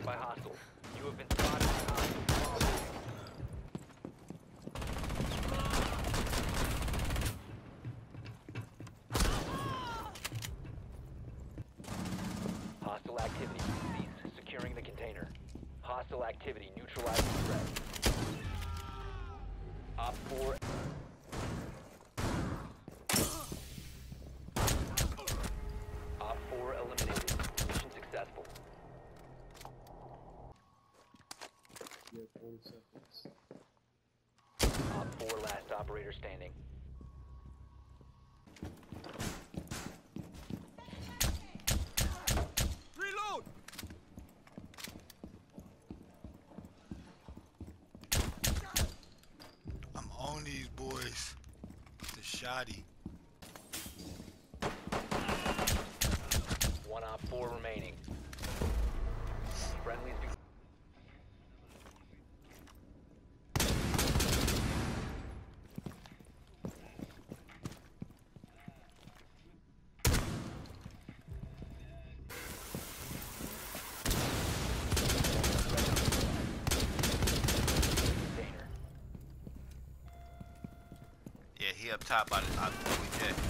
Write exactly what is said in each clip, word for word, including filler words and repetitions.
by hostiles. You have been spotted by hostiles. Hostile activity. Cease securing the container. Hostile activity. Neutralizing threat. Op four. Op four eliminated. Mission successful. Yeah, forty seconds. Op four last operator standing. Reload! I'm on these boys. The shoddy. One op four remaining. Friendlies be container. Yeah, he up top by the top. We check.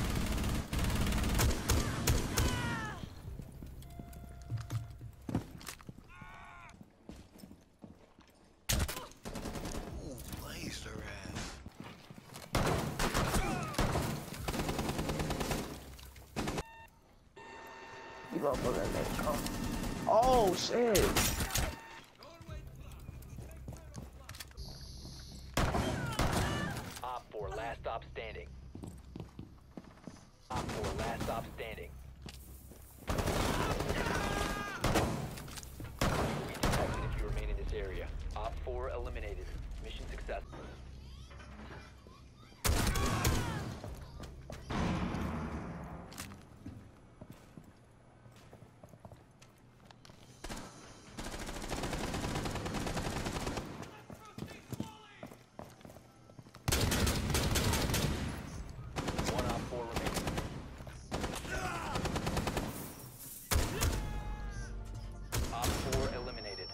Ooh, blazed her ass. You gonna put that name down? Oh shit! Op four last stop standing. Op four last stop standing. You will be detected if you remain in this area. Op four eliminated. Mission successful. One op four remaining. Op four eliminated.